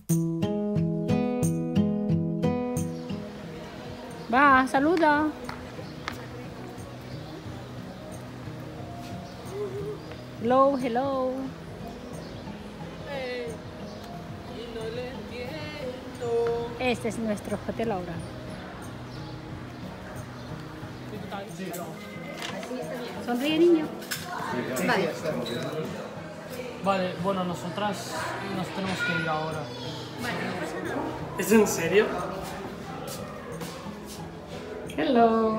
Va, saluda. Hello, hello. Y no le entiendo. Este es nuestro hotel ahora. Sonríe, niño. Vale. Vale, bueno, nosotras nos tenemos que ir ahora. ¿Es en serio? Hello.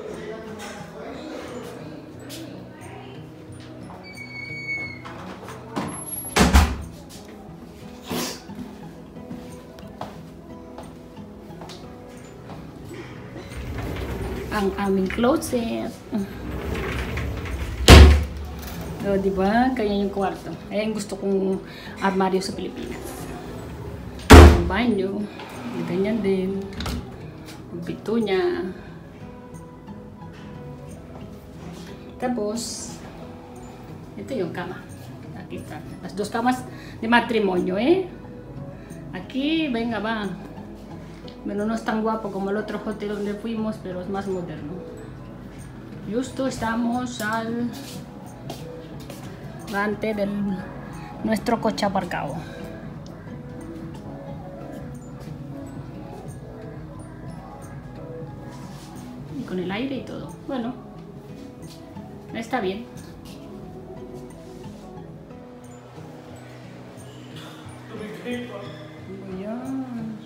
Ang aming closet. O, diba? Kaya yung kwarto. Ayan gusto kong armaryo sa Pilipinas. Ang banyo. Ganyan din. Ang pito niya. Tapos, ito yung cama. Aquí está. Las dos camas de matrimonio, ¿eh? Aquí, venga, va. Bueno, no es tan guapo como el otro hotel donde fuimos, pero es más moderno. Justo estamos al delante de nuestro coche aparcado. Y con el aire y todo. Bueno, está bien. Muy bien.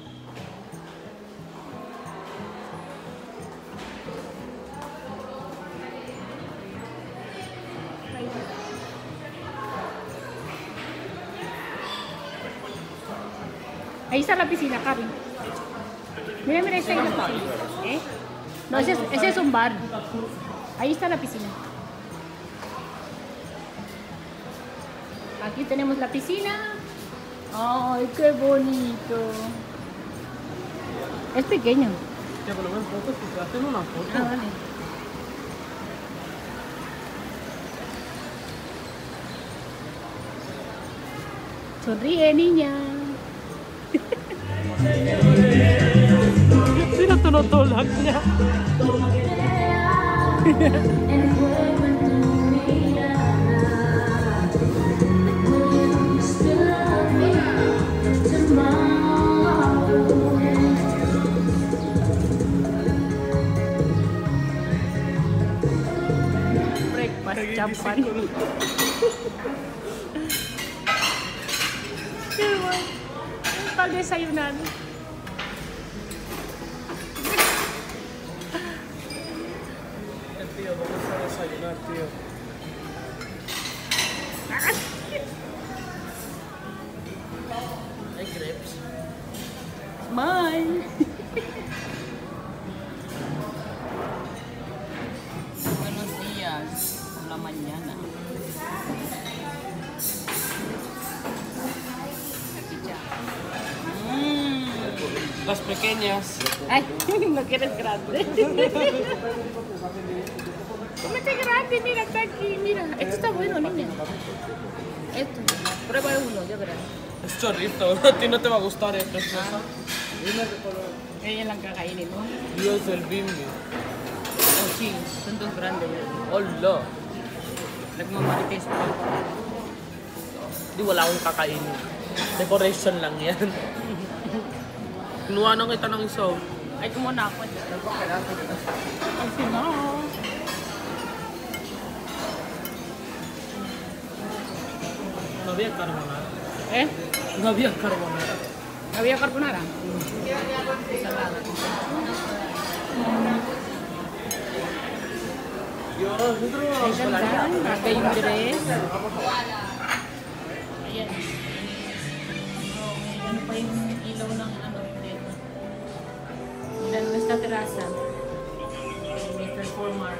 Ahí está la piscina, Karen. Mira, mira, está ahí la piscina. ¿Eh? No, ese es un bar. Ahí está la piscina. Aquí tenemos la piscina. ¡Ay, qué bonito! Es pequeño. Ya, pero ven fotos, que te hacen una foto. Ah, vale. Sonríe, niña. Mira tu notolacnia. Breakfast champán. Qué bueno. Para desayunar. Tío, vamos a desayunar, tío. Hay crepes. Smile. Buenos días. Por la mañana. Aquí ya. Las pequeñas. Ay, no quieres grande. Cómete grande, mira, está aquí, mira. Esto está bueno, niña. Esto. Prueba uno, ya verás. Es chorrito, a ti no te va a gustar, preciosa. Ella es la cacaína, ¿no? Dios del bimbi. Oh, sí, son dos grandes. Hola. La como marites. Di wala akong kakainin. Decoration lang yan. Kinuha na kita ng isaw. Ay, kumuna ako. Ay, sino? No había carbonara. Eh? No había carbonara. ¿Había carbonara? Salada. Ay, ganda. Acá hay un dress. Ayan. Ano pa yung ilaw ng ano dito? Ilan basta terasa. May performer.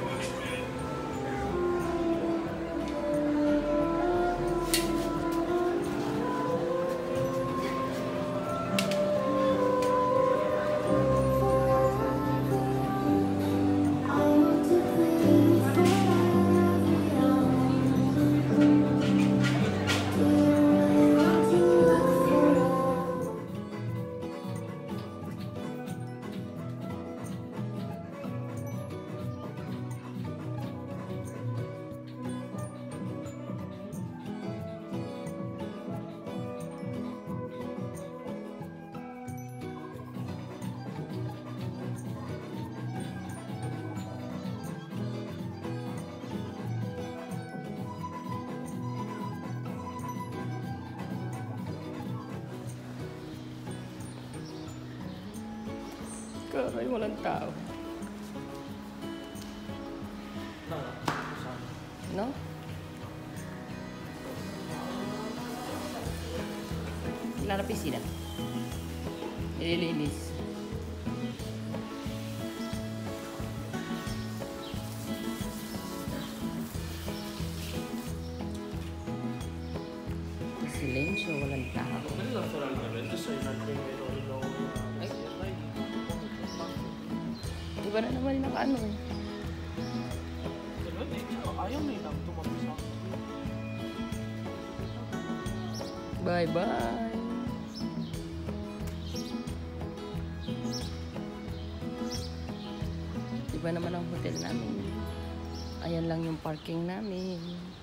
Karay, walang tao. No? Wala na piscina. Nililinis. Silenzio, walang tao. Iba na naman yung nakaano eh. Ayaw nilang tumabi sa akin. Bye-bye. Iba naman ang hotel namin. Ayan lang yung parking namin.